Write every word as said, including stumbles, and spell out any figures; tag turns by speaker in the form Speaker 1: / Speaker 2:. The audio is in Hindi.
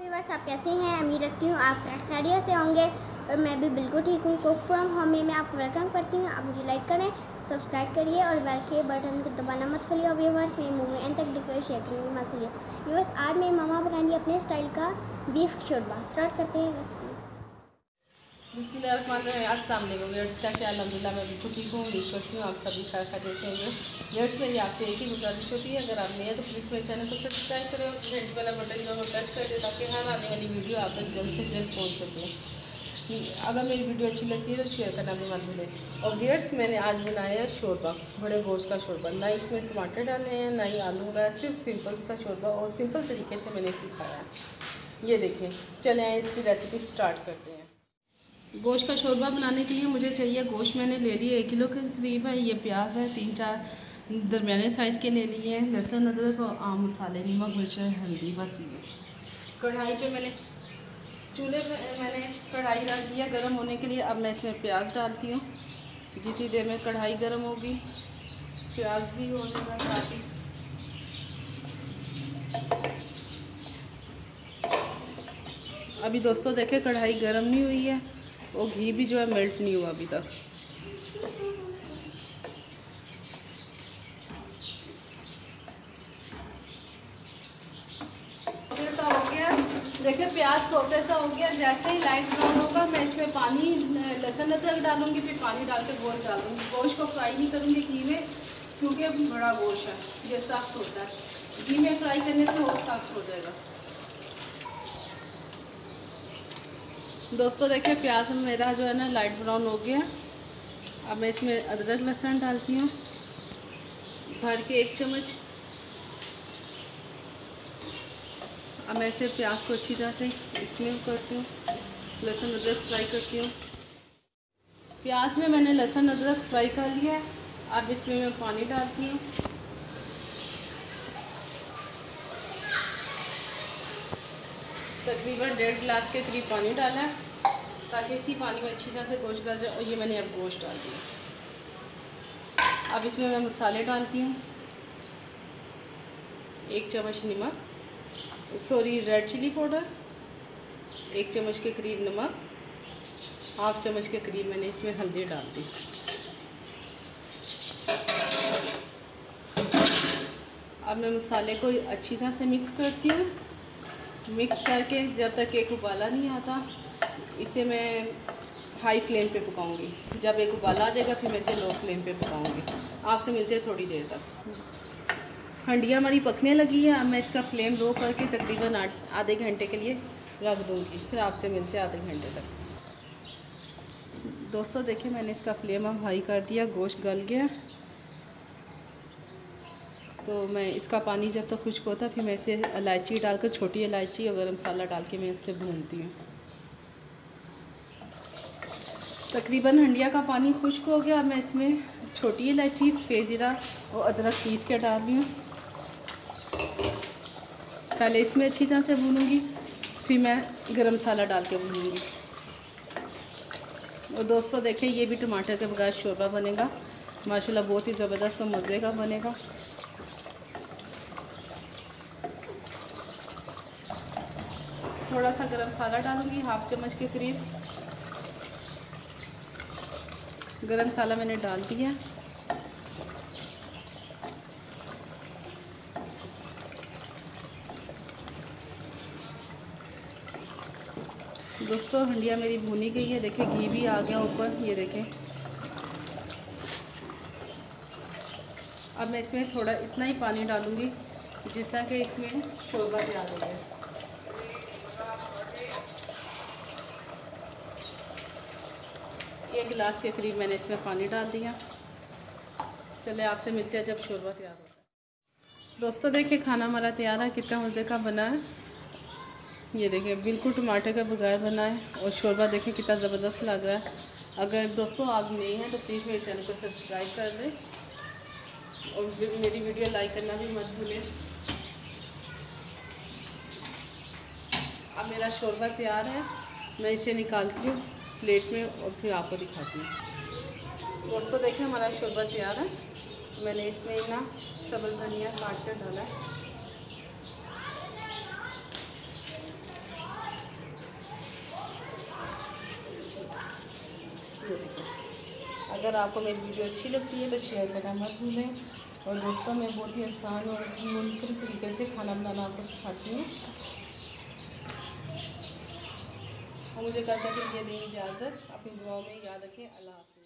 Speaker 1: व्यूअर्स, आप कैसे हैं? उम्मीद रखती हूँ आप खैरियत से होंगे और मैं भी बिल्कुल ठीक हूँ। कुक फ्रॉम होम में मैं आपको वेलकम करती हूँ। आप मुझे लाइक करें, सब्सक्राइब करिए और बेल के बटन को दबाना मत भूलिए। व्यूअर्स, मेरी मूवी एंड तक देखिए, शेयर करने मत भूलिए। व्यूअर्स, आज मेरी मामा बनाएंगी अपने स्टाइल का बीफ शोरबा। स्टार्ट करते हैं रेसिपी।
Speaker 2: बिस्मिल्लाहिर्रहमानिर्रहीम। अस्सलाम वालेकुम व्यूअर्स, कैसे अल्हम्दुलिल्लाह मैं बिल्कुल ठीक हूँ। उम्मीद करती हूँ आप सभी खैर खैरियत से होंगे। व्यूअर्स, मेरी आपसे एक ही गुजारिश होती है, अगर आप नए हैं तो प्लीज़ मेरे चैनल को सब्सक्राइब करें और घंटे वाला बटन जो है टच कर दें ताकि हर आने वाली वीडियो आप तक जल्द से जल्द पहुँच सके। अगर मेरी वीडियो अच्छी लगती है तो शेयर करना भी मत भूलें। और व्यूअर्स, मैंने आज बनाया है शोरबा, बड़े गोश्त का शोरबा। ना इसमें टमाटर डाले हैं ना ही आलू का, सिर्फ सिंपल सा शोरबा और सिंपल तरीके से मैंने सिखाया है। ये देखें, चले आए इसकी रेसिपी स्टार्ट करते हैं। गोश्त का शोरबा बनाने के लिए मुझे चाहिए गोश्त, मैंने ले लिए एक किलो के करीब है। ये प्याज है तीन चार दरमियाने साइज़ के ले लिए हैं। लहसुन, अदरक और आम मसाले, नमक, मिर्च, हल्दी, बस ये। कढ़ाई पे मैंने चूल्हे पे मैंने कढ़ाई डाल दिया गर्म होने के लिए। अब मैं इसमें प्याज डालती हूँ। जितनी देर में कढ़ाई गर्म होगी प्याज भी हो जाएगा साथ ही। अभी दोस्तों देखें, कढ़ाई गर्म नहीं हुई है और घी भी जो है मेल्ट नहीं हुआ अभी तक। ऐसा हो गया, देखिए प्याज सोते सा हो गया। जैसे ही लाइट ब्राउन होगा मैं इसमें पानी, लहसुन अदरक डालूंगी, फिर पानी डाल के गोश्त डालूंगी। गोश्त को फ्राई नहीं करूंगी घी में क्योंकि बड़ा गोश्त है, ये सख्त होता है। घी में फ्राई करने से और सख्त हो जाएगा। दोस्तों देखिए, प्याज मेरा जो है ना लाइट ब्राउन हो गया। अब मैं इसमें अदरक लहसुन डालती हूँ भर के एक चम्मच। अब मैं इसे प्याज को अच्छी तरह से इसमें करती हूँ, लहसुन अदरक फ्राई करती हूँ। प्याज में मैंने लहसुन अदरक फ्राई कर लिया है। अब इसमें मैं पानी डालती हूँ। तकरीबन डेढ़ गिलास के करीब पानी डाला है ताकि इसी पानी में अच्छी तरह से गोश्त गल जाए। और ये मैंने अब गोश्त डाल दिया। अब इसमें मैं मसाले डालती हूँ। एक चम्मच नमक, सॉरी रेड चिली पाउडर, एक चम्मच के करीब नमक, हाफ चम्मच के करीब मैंने इसमें हल्दी डाल दी। अब मैं मसाले को अच्छी तरह से मिक्स करती हूँ। मिक्स करके जब तक एक उबाला नहीं आता इसे मैं हाई फ्लेम पे पकाऊंगी। जब एक उबाला आ जाएगा फिर मैं इसे लो फ्लेम पे पकाऊंगी। आपसे मिलते हैं थोड़ी देर तक। हंडिया हमारी पकने लगी है। अब मैं इसका फ्लेम लो करके तकरीबन आधे घंटे के लिए रख दूंगी। फिर आपसे मिलते हैं आधे घंटे तक। दोस्तों देखिए, मैंने इसका फ्लेम अब हाई कर दिया, गोश्त गल गया। तो मैं इसका पानी जब तक खुश्क होता है फिर मैं इसे इलायची डालकर, छोटी इलायची और गरम मसाला डाल के मैं इससे भूनती हूँ। तकरीबन हंडिया का पानी खुश्क हो गया। अब मैं इसमें छोटी इलायची, सफ़ेद ज़ीरा और अदरक पीस के डाल रही हूँ। पहले इसमें अच्छी तरह से भूनूंगी, फिर मैं गरम मसाला डाल के भूनूंगी। और दोस्तों देखिए, ये भी टमाटर के बगैर शोरबा बनेगा माशाल्लाह, बहुत ही ज़बरदस्त और मज़े का बनेगा। थोड़ा सा गरम मसाला डालूंगी, हाफ चम्मच के करीब गरम मसाला मैंने डाल दिया। दोस्तों हंडिया मेरी भुनी गई है, देखिए घी भी आ गया ऊपर, ये देखें। अब मैं इसमें थोड़ा इतना ही पानी डालूंगी जितना कि इसमें शोरबा तैयार हो जाए। एक गिलास के करीब मैंने इसमें पानी डाल दिया। चले आपसे मिलते हैं जब शोरबा तैयार होता है। दोस्तों देखिए, खाना हमारा तैयार है, कितना मज़े का बना है। ये देखिए, बिल्कुल टमाटर का बगैर बना है और शोरबा देखिए कितना ज़बरदस्त लग रहा है। अगर दोस्तों आप नए हैं तो प्लीज़ मेरे चैनल को सब्सक्राइब कर दें और मेरी वीडियो लाइक करना भी मत भूलें। अब मेरा शोरबा तैयार है, मैं इसे निकालती हूँ प्लेट में और फिर आपको दिखाती हूँ। दोस्तों देखिए, हमारा शोरबा तैयार है। मैंने इसमें ना सब्ज़ धनिया काट कर डाला है। अगर आपको मेरी वीडियो अच्छी लगती है तो शेयर करना मत भूलें। और दोस्तों, मैं बहुत ही आसान और मुनफरद तरीके से खाना बनाना आपको सिखाती हूँ। और मुझे करने के लिए दें इजाज़त। अपनी दुआओं में याद रखें। अल्लाह हाफ़िज़।